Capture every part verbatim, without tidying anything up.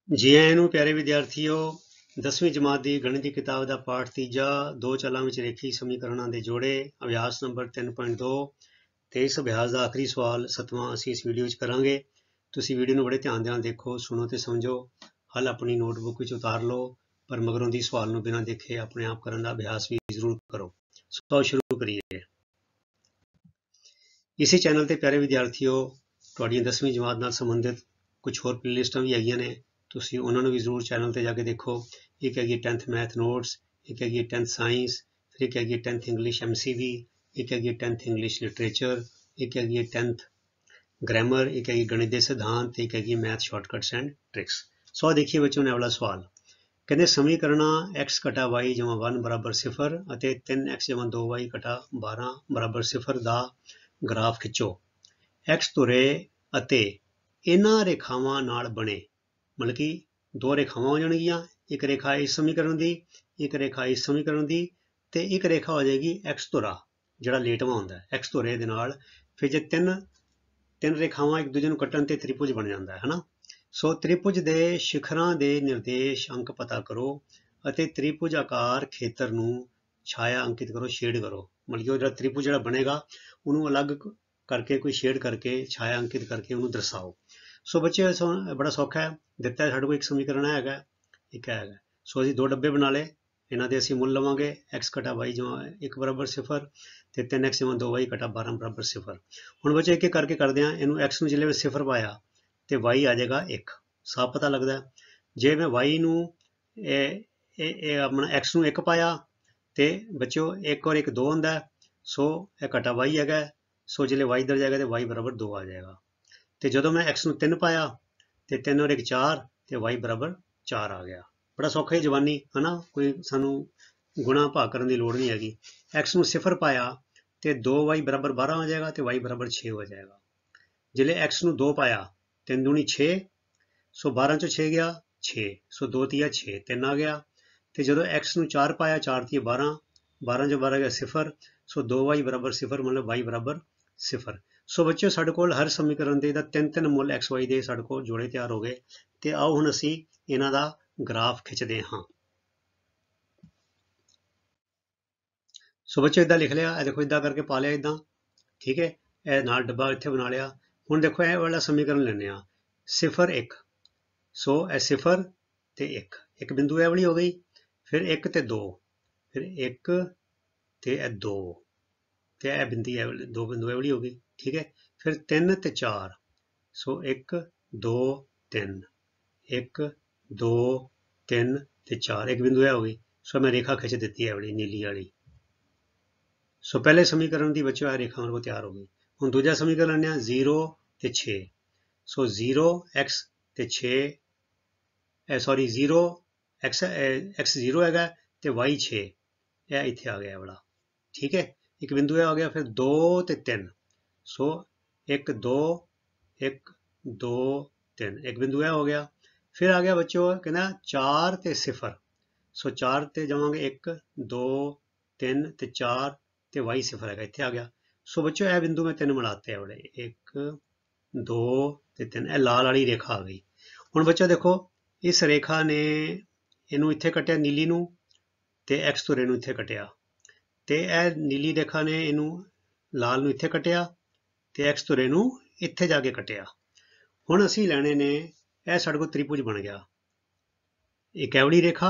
ਜੀ ਆਇਆਂ ਨੂੰ ਪਿਆਰੇ ਵਿਦਿਆਰਥੀਓ। ਦਸਵੀਂ ਜਮਾਤ ਦੀ ਗਣਿਤ ਦੀ ਕਿਤਾਬ ਦਾ ਪਾਠ ਤੀਜਾ, ਦੋ ਚਾਲਾਂ ਵਿੱਚ ਰੇਖੀ ਸਮੀਕਰਨਾਂ ਦੇ ਜੋੜੇ, ਅਭਿਆਸ ਨੰਬਰ ਤਿੰਨ ਪੁਆਇੰਟ ਦੋ ਤੇ ਇਸ ਅਭਿਆਸ ਦਾ ਆਖਰੀ ਸਵਾਲ ਸੱਤਵਾਂ ਅਸੀਂ ਇਸ ਵੀਡੀਓ ਵਿੱਚ ਕਰਾਂਗੇ। ਤੁਸੀਂ ਵੀਡੀਓ ਨੂੰ ਬੜੇ ਧਿਆਨ ਨਾਲ ਦੇਖੋ, ਸੁਣੋ ਤੇ ਸਮਝੋ। ਹੱਲ ਆਪਣੀ ਨੋਟਬੁੱਕ ਵਿੱਚ ਉਤਾਰ ਲਓ, ਪਰ ਮਗਰੋਂ ਦੀ ਸਵਾਲ ਨੂੰ ਬਿਨਾਂ ਦੇਖੇ ਆਪਣੇ ਆਪ ਕਰਨ ਦਾ ਅਭਿਆਸ ਵੀ ਜ਼ਰੂਰ ਕਰੋ। ਸੋ ਸ਼ੁਰੂ ਕਰੀਏ। ਇਸੇ ਚੈਨਲ ਤੇ ਪਿਆਰੇ ਵਿਦਿਆਰਥੀਓ ਤੁਹਾਡੀਆਂ ਦਸਵੀਂ ਜਮਾਤ ਨਾਲ ਸੰਬੰਧਿਤ ਕੁਝ ਹੋਰ ਪਲੇਲਿਸਟਾਂ ਵੀ ਹੈਗੀਆਂ ਨੇ, ਤੁਸੀਂ ਉਹਨਾਂ ਨੂੰ ਵੀ ਜ਼ਰੂਰ ਚੈਨਲ ਤੇ ਜਾ ਕੇ ਦੇਖੋ। ਇੱਕ ਹੈਗੀ ਟੈਂਥ ਮੈਥ ਨੋਟਸ, ਇੱਕ ਹੈਗੀ ਟੈਂਥ ਸਾਇੰਸ, ਫਿਰ ਇੱਕ ਹੈਗੀ ਟੈਂਥ ਇੰਗਲਿਸ਼ ਐਮ ਸੀ ਵੀ, ਇੱਕ ਹੈਗੀ ਟੈਂਥ ਇੰਗਲਿਸ਼ ਲਿਟਰੇਚਰ, ਇੱਕ ਹੈਗੀ ਟੈਂਥ ਗ੍ਰਾਮਰ, ਇੱਕ ਹੈਗੀ ਗਣਿਤ ਦੇ ਸਿਧਾਂਤ ਤੇ ਇੱਕ ਹੈਗੀ math shortcuts and tricks. So ਦੇਖੀਏ ਬੱਚਿਓ ਨੇ ਵਾਲਾ ਸਵਾਲ। ਕਹਿੰਦੇ ਸਮੀਕਰਨਾਂ x ਘਟਾ y ਜਮਾ ਇੱਕ ਬਰਾਬਰ ਸਿਫਰ ਅਤੇ ਤਿੰਨ ਐਕਸ ਜਮਾ ਦੋ ਵਾਈ ਘਟਾ ਬਾਰਾਂ ਬਰਾਬਰ ਸਿਫਰ ਦਾ ਗ੍ਰਾਫ ਖਿੱਚੋ। x ਧੁਰੇ ਅਤੇ ਇਹਨਾਂ ਰੇਖਾਵਾਂ ਨਾਲ ਬਣੇ, ਮਤਲਬ ਕਿ ਦੋ ਰੇਖਾਵਾਂ ਹੋ ਜਾਣਗੀਆਂ, ਇੱਕ ਰੇਖਾ ਇਸ ਸਮੀਕਰਨ ਦੀ, ਇੱਕ ਰੇਖਾ ਇਸ ਸਮੀਕਰਨ ਦੀ, ਤੇ ਇੱਕ ਰੇਖਾ ਹੋ ਜਾਏਗੀ x ਧੁਰਾ ਜਿਹੜਾ ਲੇਟਵਾਂ ਹੁੰਦਾ ਹੈ x ਧੁਰੇ ਦੇ ਨਾਲ। ਫਿਰ ਜੇ ਤਿੰਨ ਤਿੰਨ ਰੇਖਾਵਾਂ ਇੱਕ ਦੂਜੇ ਨੂੰ ਕੱਟਣ ਤੇ ਤ੍ਰਿਭੁਜ ਬਣ ਜਾਂਦਾ ਹੈ ਹਨਾ। ਸੋ ਤ੍ਰਿਭੁਜ ਦੇ ਸ਼ਿਖਰਾਂ ਦੇ ਨਿਰਦੇਸ਼ ਅੰਕ ਪਤਾ ਕਰੋ ਅਤੇ ਤ੍ਰਿਭੁਜ ਆਕਾਰ ਖੇਤਰ ਨੂੰ ਛਾਇਆ ਅੰਕਿਤ ਕਰੋ, ਸ਼ੇਡ ਕਰੋ। ਮਤਲਬ ਕਿ ਉਹ ਜਿਹੜਾ ਤ੍ਰਿਭੁਜ ਜਿਹੜਾ ਬਣੇਗਾ ਉਹਨੂੰ ਅਲੱਗ ਕਰਕੇ ਕੋਈ ਸ਼ੇਡ ਕਰਕੇ ਛਾਇਆ ਅੰਕਿਤ ਕਰਕੇ ਉਹਨੂੰ ਦਰਸਾਓ। ਸੋ ਬੱਚੇ ਬੜਾ ਸੌਖਾ ਹੈ, ਦਿੱਤਾ ਹੈ ਸਾਡੇ ਕੋਲ ਇੱਕ ਸਮੀਕਰਨ ਹੈਗਾ, ਇੱਕ ਹੈਗਾ। ਸੋ ਅਸੀਂ ਦੋ ਡੱਬੇ ਬਣਾ ਲਏ, ਇਹਨਾਂ ਦੇ ਅਸੀਂ ਮੁੱਲ ਲਵਾਂਗੇ x ਘਟਾ y ਜਮਾ ਇੱਕ ਬਰਾਬਰ ਸਿਫਰ ਤੇ ਤਿੰਨ ਐਕਸ ਜਮਾ ਦੋ ਵਾਈ ਘਟਾ ਬਾਰਾਂ ਬਰਾਬਰ ਸਿਫਰ। ਹੁਣ ਬੱਚੇ ਇੱਕ ਇੱਕ ਕਰਕੇ ਕਰਦੇ ਹਾਂ। ਇਹਨੂੰ x ਨੂੰ ਜਿਲੇ ਸਿਫਰ ਪਾਇਆ ਤੇ y ਆ ਜਾਏਗਾ ਇੱਕ, ਸਾਫ਼ ਪਤਾ ਲੱਗਦਾ। ਜੇ ਮੈਂ y ਨੂੰ ਇਹ ਇਹ ਆਪਣਾ x ਨੂੰ ਇੱਕ ਪਾਇਆ ਤੇ ਬੱਚਿਓ ਇੱਕ ਔਰ ਇੱਕ ਦੋ ਹੁੰਦਾ, ਸੋ ਇਹ ਘਟਾ y ਹੈਗਾ। ਸੋ ਜਿਲੇ y ਇਧਰ ਜਾਏਗਾ ਤੇ y ਬਰਾਬਰ ਦੋ ਆ ਜਾਏਗਾ। ਤੇ ਜਦੋਂ ਮੈਂ x ਨੂੰ ਤਿੰਨ ਪਾਇਆ ਤੇ ਤਿੰਨ ਔਰ ਇੱਕ ਚਾਰ ਤੇ y ਬਰਾਬਰ ਚਾਰ ਆ ਗਿਆ। ਬੜਾ ਸੌਖਾ ਹੀ ਜਵਾਨੀ ਹਨਾ, ਕੋਈ ਸਾਨੂੰ ਗੁਣਾ ਭਾਗ ਕਰਨ ਦੀ ਲੋੜ ਨਹੀਂ ਹੈਗੀ। x ਨੂੰ ਸਿਫਰ ਪਾਇਆ ਤੇ ਦੋ ਵਾਈ ਬਰਾਬਰ ਬਾਰਾਂ ਆ ਜਾਏਗਾ ਤੇ y ਬਰਾਬਰ ਛੇ ਹੋ ਜਾਏਗਾ। ਜਿਲੇ x ਨੂੰ ਦੋ ਪਾਇਆ, ਤਿੰਨ ਦੂਣੀ ਛੇ, ਸੋ ਬਾਰਾਂ ਚੋਂ ਛੇ ਗਿਆ ਛੇ, ਸੋ ਦੋ ਤੀਆ ਛੇ, ਤਿੰਨ ਆ ਗਿਆ। ਤੇ ਜਦੋਂ x ਨੂੰ ਚਾਰ ਪਾਇਆ, ਚਾਰ ਤੀਆ ਬਾਰਾਂ, ਬਾਰਾਂ ਚੋਂ ਬਾਰਾਂ ਗਿਆ ਸਿਫਰ, ਸੋ ਦੋ ਵਾਈ ਬਰਾਬਰ ਸਿਫਰ, ਮਤਲਬ y ਬਰਾਬਰ ਸਿਫਰ। ਸੋ ਬੱਚਿਓ ਸਾਡੇ ਕੋਲ ਹਰ ਸਮੀਕਰਨ ਦੇ ਦਾ ਤਿੰਨ ਤਿੰਨ ਮੁੱਲ ਐਕਸ ਵਾਈ ਦੇ ਸਾਡੇ ਕੋਲ ਜੋੜੇ ਤਿਆਰ ਹੋ ਗਏ। ਤੇ ਆਓ ਹੁਣ ਅਸੀਂ ਇਹਨਾਂ ਦਾ ਗ੍ਰਾਫ ਖਿੱਚਦੇ ਹਾਂ। ਸੋ ਬੱਚਿਓ ਇਦਾਂ ਲਿਖ ਲਿਆ, ਇਹ ਦੇਖੋ ਇਦਾਂ ਕਰਕੇ ਪਾ ਲਿਆ ਇਦਾਂ, ਠੀਕ ਹੈ। ਇਹ ਨਾਲ ਡੱਬਾ ਇੱਥੇ ਬਣਾ ਲਿਆ। ਹੁਣ ਦੇਖੋ ਇਹ ਵਾਲਾ ਸਮੀਕਰਨ ਲੈਂਦੇ ਆ, ਸਿਫਰ ਇੱਕ, ਸੋ ਇਹ ਸਿਫਰ ਤੇ ਇੱਕ, ਇੱਕ ਬਿੰਦੂ ਇਹ ਵਾਲੀ ਹੋ ਗਈ। ਫਿਰ ਇੱਕ ਤੇ ਦੋ, ਫਿਰ ਇੱਕ ਤੇ ਇਹ ਦੋ, ਤੇ ਇਹ ਬਿੰਦੀ ਇਹ ਦੋ ਬਿੰਦੂ ਇਹ ਵਾਲੀ ਹੋ ਗਈ, ਠੀਕ ਹੈ। ਫਿਰ ਤਿੰਨ ਤੇ ਚਾਰ, ਸੋ ਇੱਕ ਦੋ ਤਿੰਨ, ਇੱਕ ਦੋ ਤਿੰਨ ਤੇ ਚਾਰ, ਇੱਕ ਬਿੰਦੂ ਇਹ ਹੋ ਗਈ। ਸੋ ਮੈਂ ਰੇਖਾ ਖਿੱਚ ਦਿੱਤੀ ਹੈ ਵਾਲੀ ਨੀਲੀ ਵਾਲੀ। ਸੋ ਪਹਿਲੇ ਸਮੀਕਰਨ ਦੀ ਬੱਚਿਓ ਇਹ ਰੇਖਾ ਮੇਰੇ ਤਿਆਰ ਹੋ ਗਈ। ਹੁਣ ਦੂਜਾ ਸਮੀਕਰਨ ਲੈਂਦੇ ਹਾਂ, ਜ਼ੀਰੋ ਤੇ ਛੇ। ਸੋ ਜ਼ੀਰੋ ਐਕਸ ਤੇ ਛੇ, sorry zero x x zero ਹੈਗਾ ਤੇ ਵਾਈ ਛੇ, ਇਹ ਇੱਥੇ ਆ ਗਿਆ ਵਾਲਾ, ਠੀਕ ਹੈ। ਇੱਕ ਬਿੰਦੂ ਇਹ ਆ ਗਿਆ। ਫਿਰ ਦੋ ਤੇ ਤਿੰਨ, ਸੋ ਇੱਕ ਦੋ ਇੱਕ ਦੋ ਤਿੰਨ, ਇੱਕ ਬਿੰਦੂ ਇਹ ਹੋ ਗਿਆ। ਫਿਰ ਆ ਗਿਆ ਬੱਚੋ ਕਹਿੰਦਾ ਚਾਰ ਤੇ ਸਿਫਰ, ਸੋ ਚਾਰ ਤੇ ਜਾਵਾਂਗੇ ਇੱਕ ਦੋ ਤਿੰਨ ਤੇ ਚਾਰ ਤੇ ਵਾਈ ਸਿਫਰ ਹੈਗਾ, ਇੱਥੇ ਆ ਗਿਆ। ਸੋ ਬੱਚੋ ਇਹ ਬਿੰਦੂ ਮੈਂ ਤਿੰਨ ਮਿਲਾਤੇ ਆ ਵਾਲੇ, ਇੱਕ ਦੋ ਤੇ ਤਿੰਨ, ਇਹ ਲਾਲ ਵਾਲੀ ਰੇਖਾ ਆ ਗਈ। ਹੁਣ ਬੱਚੋ ਦੇਖੋ ਇਸ ਰੇਖਾ ਨੇ ਇਹਨੂੰ ਇੱਥੇ ਕੱਟਿਆ ਨੀਲੀ ਨੂੰ, ਤੇ ਐਕਸ ਧੁਰੇ ਨੂੰ ਇੱਥੇ ਕੱਟਿਆ, ਤੇ ਇਹ ਨੀਲੀ ਰੇਖਾ ਨੇ ਇਹਨੂੰ ਲਾਲ ਨੂੰ ਇੱਥੇ ਕੱਟਿਆ ਤੇ ਐਕਸ ਧੁਰੇ ਨੂੰ ਇੱਥੇ ਜਾ ਕੇ ਕੱਟਿਆ। ਹੁਣ ਅਸੀਂ ਲੈਣੇ ਨੇ, ਇਹ ਸਾਡੇ ਕੋਲ ਤ੍ਰਿਭੁਜ ਬਣ ਗਿਆ, ਇੱਕ ਇਹ ਵਾਲੀ ਰੇਖਾ,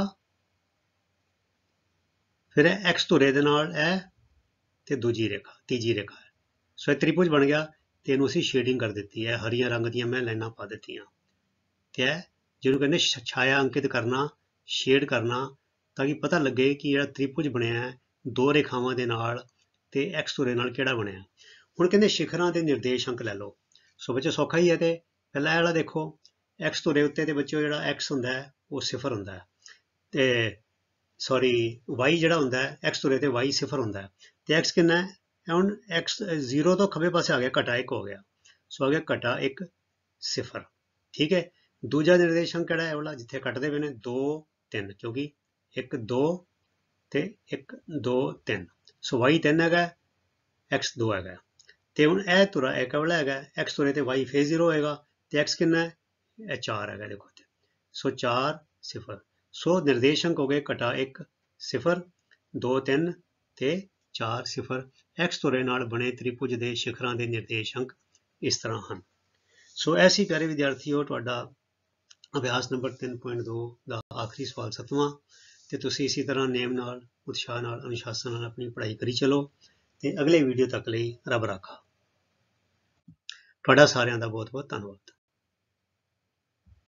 ਫਿਰ ਇਹ ਐਕਸ ਧੁਰੇ ਦੇ ਨਾਲ ਇਹ ਤੇ ਦੂਜੀ ਰੇਖਾ, ਤੀਜੀ ਰੇਖਾ ਹੈ। ਸੋ ਇਹ ਤ੍ਰਿਭੁਜ ਬਣ ਗਿਆ ਤੇ ਇਹਨੂੰ ਅਸੀਂ ਸ਼ੇਡਿੰਗ ਕਰ ਦਿੱਤੀ ਹੈ, ਹਰੀਆਂ ਰੰਗ ਦੀਆਂ ਮੈਂ ਲਾਈਨਾਂ ਪਾ ਦਿੱਤੀਆਂ। ਤੇ ਇਹ ਜਿਹਨੂੰ ਕਹਿੰਦੇ ਛਾਇਆ ਅੰਕਿਤ ਕਰਨਾ, ਸ਼ੇਡ ਕਰਨਾ, ਤਾਂ ਕਿ ਪਤਾ ਲੱਗੇ ਕਿ ਜਿਹੜਾ ਤ੍ਰਿਭੁਜ ਬਣਿਆ ਹੈ ਦੋ ਰੇਖਾਵਾਂ ਦੇ ਨਾਲ ਤੇ ਐਕਸ ਧੁਰੇ ਨਾਲ ਕਿਹੜਾ ਬਣਿਆ। ਹੁਣ ਕਹਿੰਦੇ ਸ਼ਿਖਰਾਂ ਦੇ ਨਿਰਦੇਸ਼ ਅੰਕ ਲੈ ਲਓ। ਸੋ ਬੱਚੇ ਸੌਖਾ ਹੀ ਹੈ। ਤੇ ਪਹਿਲਾਂ ਇਹ ਵਾਲਾ ਦੇਖੋ, ਐਕਸ ਧੁਰੇ ਉੱਤੇ ਤੇ ਬੱਚੇ ਜਿਹੜਾ ਐਕਸ ਹੁੰਦਾ ਹੈ ਉਹ ਸਿਫਰ ਹੁੰਦਾ ਹੈ, ਤੇ ਸੌਰੀ ਵਾਈ ਜਿਹੜਾ ਹੁੰਦਾ ਹੈ ਐਕਸ ਧੁਰੇ ਤੇ ਵਾਈ ਸਿਫਰ ਹੁੰਦਾ ਹੈ, ਤੇ ਐਕਸ ਕਿੰਨਾ ਹੈ, ਹੁਣ ਐਕਸ ਜ਼ੀਰੋ ਤੋਂ ਖੱਬੇ ਪਾਸੇ ਆ ਗਿਆ, ਘਟਾ ਇੱਕ ਹੋ ਗਿਆ। ਸੋ ਆ ਗਿਆ ਘਟਾ ਇੱਕ ਸਿਫਰ, ਠੀਕ ਹੈ। ਦੂਜਾ ਨਿਰਦੇਸ਼ਾਂਕ ਕਿਹੜਾ ਹੈ ਵਾਲਾ, ਜਿੱਥੇ ਕੱਟਦੇ ਪਏ ਨੇ ਦੋ ਤਿੰਨ, ਕਿਉਂਕਿ ਇੱਕ ਦੋ ਤੇ ਇੱਕ ਦੋ ਤਿੰਨ, ਸੋ ਵਾਈ ਤਿੰਨ ਹੈਗਾ, ਐਕਸ ਦੋ ਹੈਗਾ। ਤੇ ਹੁਣ ਇਹ ਧੁਰਾ ਇੱਕ ਵਾਲਾ ਹੈਗਾ, ਐਕਸ ਧੁਰੇ ਤੇ ਵਾਈ ਫੇਰ ਜ਼ੀਰੋ ਹੋਏਗਾ, ਤੇ ਐਕਸ ਕਿੰਨਾ ਹੈ, ਇਹ ਚਾਰ ਹੈਗਾ ਦੇਖੋ। सो चार सिफर। सो निर्देशांक हो गए घटा एक सिफर, दो तीन ते चार सिफर। एक्स ਧੁਰੇ ਨਾਲ ਬਣੇ ਤ੍ਰਿਭੁਜ ਦੇ ਸਿਖਰਾਂ ਦੇ ਨਿਰਦੇਸ਼ਾਂਕ ਇਸ ਤਰ੍ਹਾਂ ਹਨ। ਸੋ ਐਸੀ ਪਿਆਰੇ ਵਿਦਿਆਰਥੀਓ ਤੁਹਾਡਾ ਅਭਿਆਸ ਨੰਬਰ ਤਿੰਨ ਪੁਆਇੰਟ ਦੋ ਦਾ ਆਖਰੀ ਸਵਾਲ ਸੱਤਵਾਂ, ਤੇ ਤੁਸੀਂ ਇਸੇ ਤਰ੍ਹਾਂ ਨੇਮ ਨਾਲ, ਉਤਸ਼ਾਹ ਨਾਲ, ਅਨੁਸ਼ਾਸਨ ਨਾਲ ਆਪਣੀ ਪੜ੍ਹਾਈ ਕਰੀ ਚਲੋ, ਤੇ ਅਗਲੇ ਵੀਡੀਓ ਤੱਕ ਲਈ ਰੱਬ ਰਾਖਾ। ਤੁਹਾਡਾ ਸਾਰਿਆਂ ਦਾ ਬਹੁਤ ਬਹੁਤ ਧੰਨਵਾਦ।